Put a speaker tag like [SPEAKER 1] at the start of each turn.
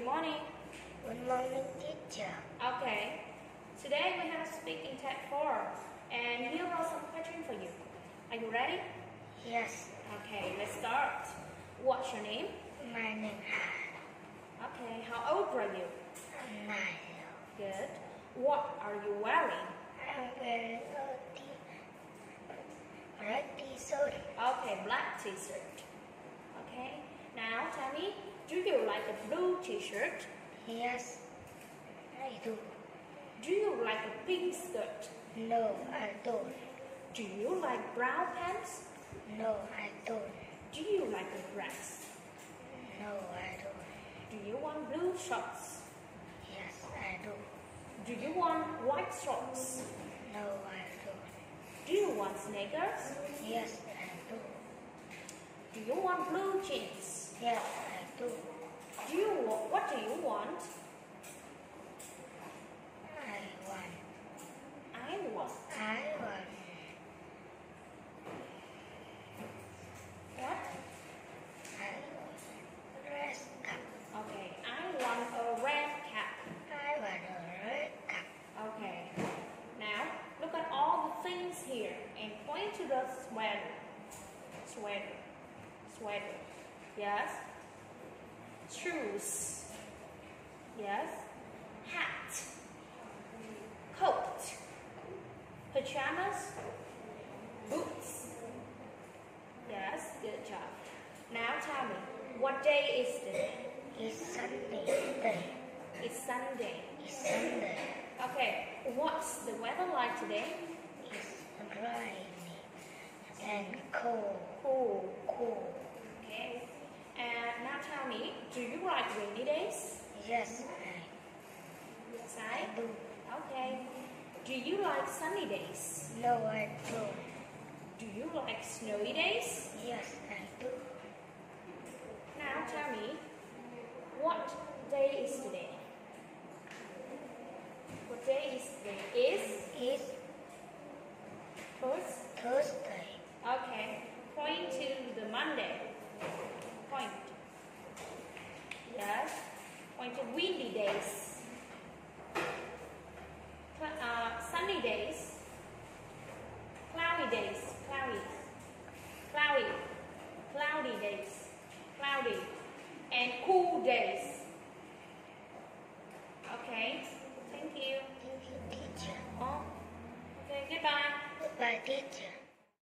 [SPEAKER 1] Good morning.
[SPEAKER 2] Good morning, teacher.
[SPEAKER 1] Okay. Today we have speak in Type 4, and here are some questions for you. Are you ready?
[SPEAKER 2] Yes.
[SPEAKER 1] Okay, let's start. What's your name?
[SPEAKER 2] My name
[SPEAKER 1] Okay, how old are you?
[SPEAKER 2] is Nile.
[SPEAKER 1] Good. What are you wearing?
[SPEAKER 2] I'm wearing a red t-shirt.
[SPEAKER 1] Okay, black t-shirt. Okay, now tell me, do you like a blue t-shirt?
[SPEAKER 2] Yes, I do.
[SPEAKER 1] Do you like a pink skirt?
[SPEAKER 2] No, I don't.
[SPEAKER 1] Do you like brown pants?
[SPEAKER 2] No, I don't.
[SPEAKER 1] Do you like a dress?
[SPEAKER 2] No, I don't.
[SPEAKER 1] Do you want blue shorts?
[SPEAKER 2] Yes, I do.
[SPEAKER 1] Do you want white shorts?
[SPEAKER 2] No, I don't.
[SPEAKER 1] Do you want sneakers?
[SPEAKER 2] Yes, I do.
[SPEAKER 1] Do you want blue jeans?
[SPEAKER 2] Yes, I do.
[SPEAKER 1] What do you want?
[SPEAKER 2] I want.
[SPEAKER 1] I want.
[SPEAKER 2] I want.
[SPEAKER 1] What?
[SPEAKER 2] I want red cap.
[SPEAKER 1] Okay, I want a red cap.
[SPEAKER 2] I want a red cap.
[SPEAKER 1] Okay. Now, look at all the things here and point to the sweater. Sweater. Sweater. Yes. Shoes. Yes. Hat. Coat. Pajamas. Boots. Yes, good job. Now tell me, what day is today?
[SPEAKER 2] It's Sunday.
[SPEAKER 1] It's Sunday.
[SPEAKER 2] It's Sunday.
[SPEAKER 1] Okay, what's the weather like today?
[SPEAKER 2] It's rainy and cold.
[SPEAKER 1] Cool. Okay. And now tell me, do you like rainy days?
[SPEAKER 2] Yes,
[SPEAKER 1] Yes,
[SPEAKER 2] I do.
[SPEAKER 1] Okay. Do you like sunny days?
[SPEAKER 2] No, I don't.
[SPEAKER 1] Do you like snowy days?
[SPEAKER 2] Yes, I do.
[SPEAKER 1] Now tell me, what day is today? What day is today?
[SPEAKER 2] It's
[SPEAKER 1] First?
[SPEAKER 2] Thursday.
[SPEAKER 1] Okay. Point to the Monday. Point. Yes. Point to windy days. Sunny days. Cloudy days. Cloudy days. Cloudy. And cool days.